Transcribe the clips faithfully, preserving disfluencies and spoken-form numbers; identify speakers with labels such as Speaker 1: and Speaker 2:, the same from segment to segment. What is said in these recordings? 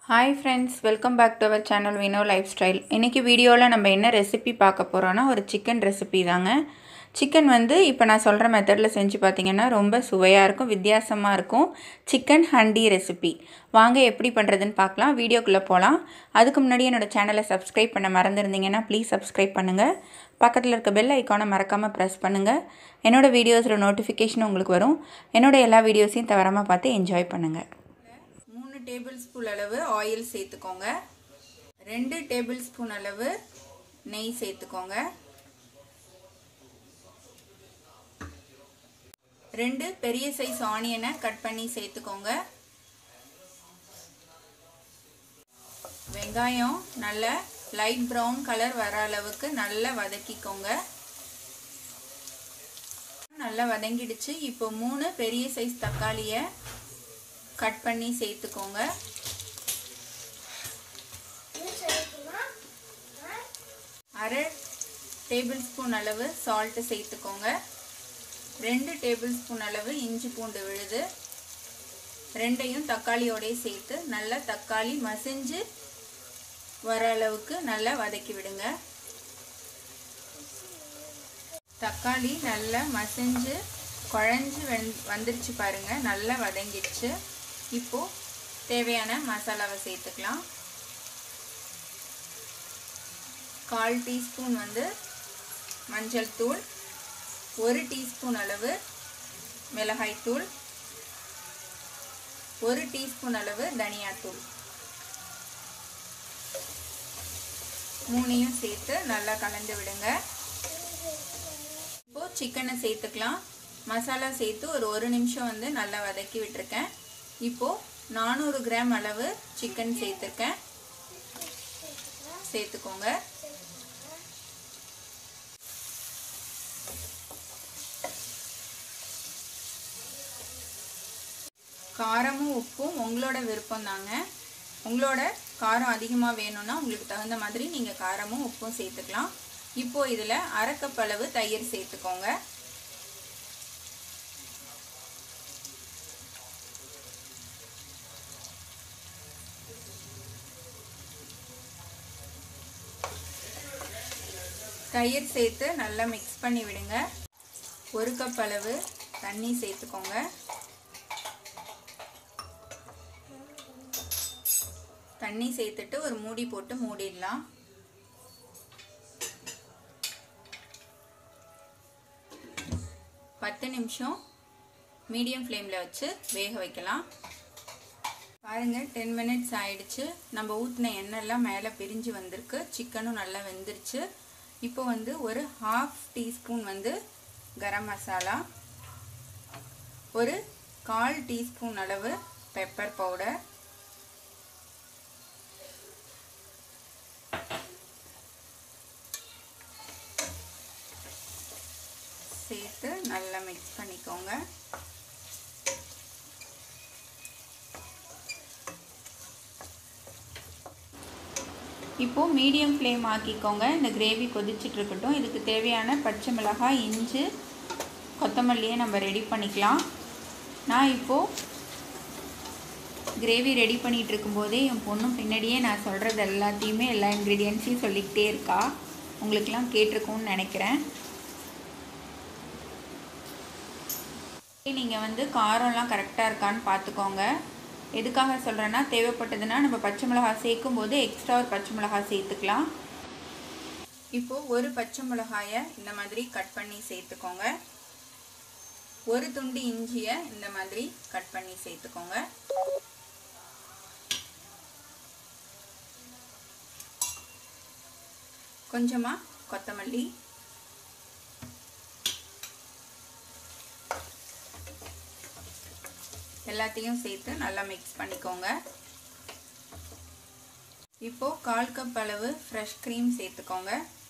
Speaker 1: Hi friends, welcome back to our channel Vino Lifestyle. இன்னைக்கு வீடியோல நம்ம என்ன ரெசிபி பார்க்க போறோம்னா ஒரு chicken ரெசிபி தாங்க. chicken வந்து இப்போ நான் சொல்ற மெத்தட்ல செஞ்சு பாத்தீங்கன்னா ரொம்ப சுவையா இருக்கும், வித்தியாசமா இருக்கும். chicken handi recipe. வாங்க எப்படி பண்றதுன்னு பார்க்கலாம். வீடியோக்குள்ள போலாம். அதுக்கு முன்னாடி என்னோட சேனலை சப்ஸ்கிரைப் பண்ண மறந்துருந்தீங்கன்னா ப்ளீஸ் சப்ஸ்கிரைப் பண்ணுங்க. பக்கத்துல இருக்க பெல் ஐகானை மறக்காம பிரஸ் பண்ணுங்க. என்னோட வீடியோஸ்ல நோட்டிஃபிகேஷன் உங்களுக்கு வரும். என்னோட எல்லா வீடியோஸையும் தவறாம பார்த்து என்ஜாய் பண்ணுங்க. மூணு டேபிள் ஸ்பூன் அளவு ஆயில் சேர்த்துக்கோங்க. ரெண்டு டேபிள் ஸ்பூன் அளவு நெய் சேர்த்துக்கோங்க. ரெண்டு பெரிய சைஸ் ஆனியனை கட் பண்ணி சேர்த்துக்கோங்க. வெங்காயம் நல்ல லைட் பிரவுன் கலர் வர அளவுக்கு நல்லா வதக்கிக்கோங்க. நல்லா வதங்கிடுச்சு. இப்போ மூணு பெரிய சைஸ் தக்காளியை கட் பண்ணி சேர்த்துக்கோங்க. அரை டேபிள் ஸ்பூன் அளவு சால்ட் சேர்த்துக்கோங்க. ரெண்டு டேபிள் ஸ்பூன் அளவு இஞ்சி பூண்டு விழுது. ரெண்டையும் தக்காளியோட சேர்த்து நல்லா தக்காளி மசிஞ்சு வர அளவுக்கு நல்லா வதக்கி விடுங்க. தக்காளி நல்லா மசிஞ்சு குழஞ்சு வந்துருச்சு பாருங்க, நல்லா வதங்கிடுச்சு. இப்போ தேவையான மசாலாவை சேர்த்துக்கலாம். கால் டீஸ்பூன் வந்து மஞ்சள் தூள், ஒரு டீஸ்பூன் அளவு மிளகாய் தூள், ஒரு டீஸ்பூன் அளவு தனியாத்தூள், மூணையும் சேர்த்து நல்லா கலந்து விடுங்க. இப்போ சிக்கனை சேர்த்துக்கலாம். மசாலா சேர்த்து ஒரு ஒரு நிமிஷம் வந்து நல்லா வதக்கி விட்டுருக்கேன். இப்போ நானூறு கிராம் அளவு சிக்கன் சேர்த்துருக்கேன். சேர்த்துக்கோங்க. காரமும் உப்பும் உங்களோட விருப்பம் தாங்க. உங்களோட காரம் அதிகமாக வேணும்னா உங்களுக்கு தகுந்த மாதிரி நீங்கள் காரமும் உப்பும் சேர்த்துக்கலாம். இப்போ இதில் அரை கப் அளவு தயிர் சேர்த்துக்கோங்க. தயிர் சேர்த்து நல்லா மிக்ஸ் பண்ணி விடுங்க. ஒரு கப் அளவு தண்ணி சேர்த்துக்கோங்க. தண்ணி சேர்த்துட்டு ஒரு மூடி போட்டு மூடிடலாம். பத்து நிமிஷம் மீடியம் ஃப்ளேமில் வச்சு வேக வைக்கலாம். பாருங்க, டென் மினிட்ஸ் ஆயிடுச்சு. நம்ம ஊற்றின எண்ணெய்லாம் மேலே பிரிஞ்சு வந்திருக்கு. சிக்கனும் நல்லா வெந்துருச்சு. இப்போ வந்து ஒரு ஹாஃப் டீஸ்பூன் வந்து கரம் மசாலா, ஒரு கால் டீஸ்பூன் அளவு பெப்பர் பவுடர், சேர்த்து நல்லா மிக்ஸ் பண்ணிக்கோங்க. இப்போ மீடியம் ஃப்ளேம் ஆக்கிக்கோங்க. இந்த கிரேவி கொதிச்சுட்டு இருக்கட்டும். இதுக்கு தேவையான பச்சை மிளகாய், இஞ்சி, கொத்தமல்லியை நம்ம ரெடி பண்ணிக்கலாம். நான் இப்போது கிரேவி ரெடி பண்ணிகிட்டு இருக்கும்போதே என் பொண்ணும் பின்னாடியே நான் சொல்கிறது எல்லாத்தையுமே எல்லா இன்க்ரீடியன்ட்ஸையும் சொல்லிக்கிட்டே இருக்கா. உங்களுக்கெல்லாம் கேட்டிருக்கும்னு நினைக்கிறேன். நீங்கள் வந்து காரம்லாம் கரெக்டாக இருக்கான்னு பார்த்துக்கோங்க. எதுக்காக சொல்கிறேன்னா, தேவைப்பட்டதுன்னா நம்ம பச்சை மிளகாய் சேர்க்கும் போது எக்ஸ்ட்ரா ஒரு பச்சை மிளகாய் சேர்த்துக்கலாம். இப்போது ஒரு பச்சை மிளகாயை இந்த மாதிரி கட் பண்ணி சேர்த்துக்கோங்க. ஒரு துண்டு இஞ்சியை இந்த மாதிரி கட் பண்ணி சேர்த்துக்கோங்க. கொஞ்சமாக கொத்தமல்லி, எல்லாத்தையும் சேர்த்து நல்லா மிக்ஸ் பண்ணிக்கோங்க. இப்போ கால் கப் அளவு ஃப்ரெஷ் க்ரீம் சேர்த்துக்கோங்க.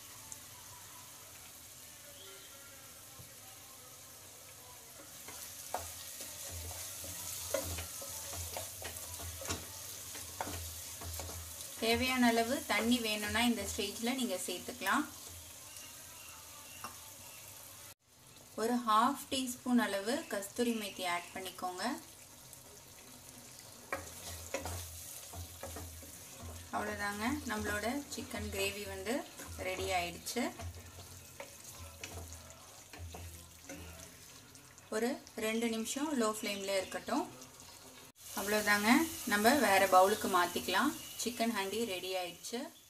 Speaker 1: தேவையான அளவு தண்ணி வேணும்னா இந்த ஸ்டேஜில் நீங்கள் சேர்த்துக்கலாம். ஒரு ஹாஃப் டீஸ்பூன் அளவு கஸ்தூரி மேத்தி ஆட் பண்ணிக்கோங்க. அவ்வளோதாங்க, நம்மளோட சிக்கன் கிரேவி வந்து ரெடி ஆயிடுச்சு. ஒரு ரெண்டு நிமிஷம் லோ ஃப்ளேமில் இருக்கட்டும். அவ்வளோதாங்க, நம்ம வேறு பவுலுக்கு மாற்றிக்கலாம். சிக்கன் ஹாண்டி ரெடி ஆயிடுச்சு.